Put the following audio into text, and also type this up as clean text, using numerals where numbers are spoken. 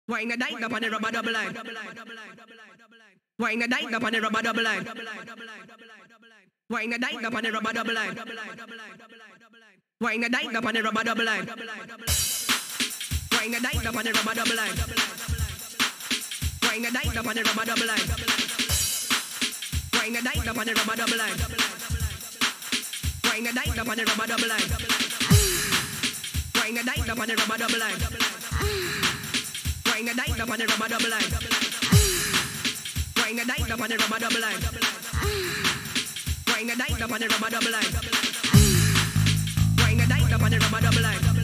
Wine a dine up on the rubber double line. Wine a dine up on the rubber double line. Wine a dine up on the rubber double line. Wine a dine up on the rubber double line. Wine a dine up on the rubber double line. Wine a dine up on the rubber double line. Wine a dine up on the rubber double line. Wine a dine up on the rubber double line. Wine a dine up on the rubber double line. Wine a dine up on the rubber double line. Wine a dine up on the rubber double line. Wine a dine up on the rubber double line. Wine a dine up on the rubber double line.